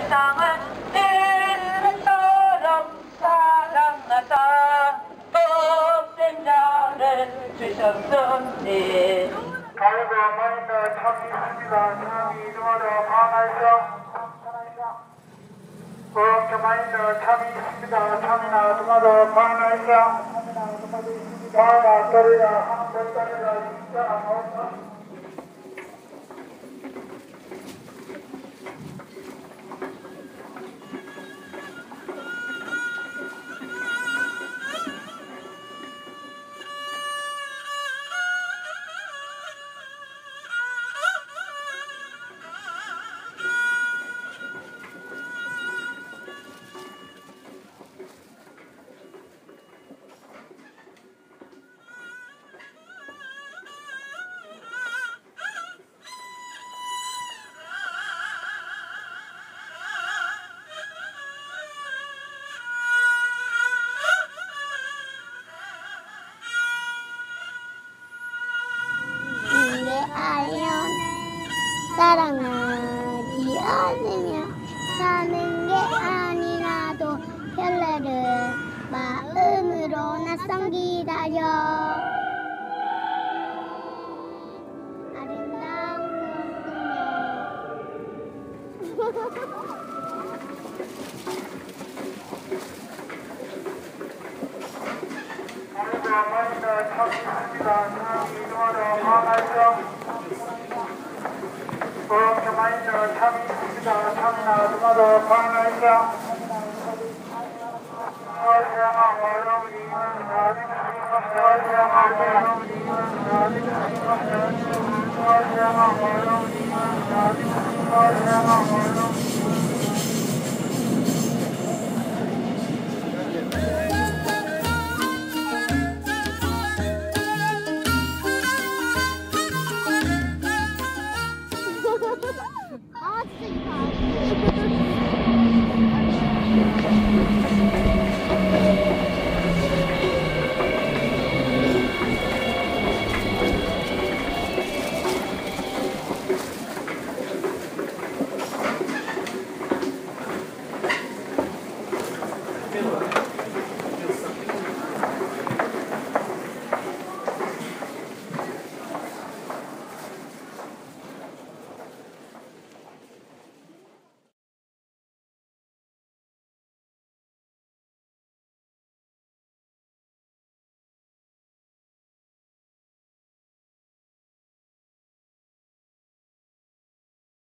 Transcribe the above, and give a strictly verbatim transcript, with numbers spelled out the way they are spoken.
세상을 이름처럼 사랑하다 복된 자를 주셨으니 아이고 어머니들 참이 있습니다. 참이 이름으로 반하시오. 어머니들 참이 있습니다. 참이나 이름으로 반하시오. 바다 소리라 하늘 소리라 진짜 없어. 사랑하지 않으며 사는 게 아니라도 별내를 마음으로 낯선 기다려 아름다운 아이고 어머니들 참이 있습니다. 참이 이름으로 반하시오. 어머니들 참이 있습니다. 참이나 이름으로 반하시오. Oh,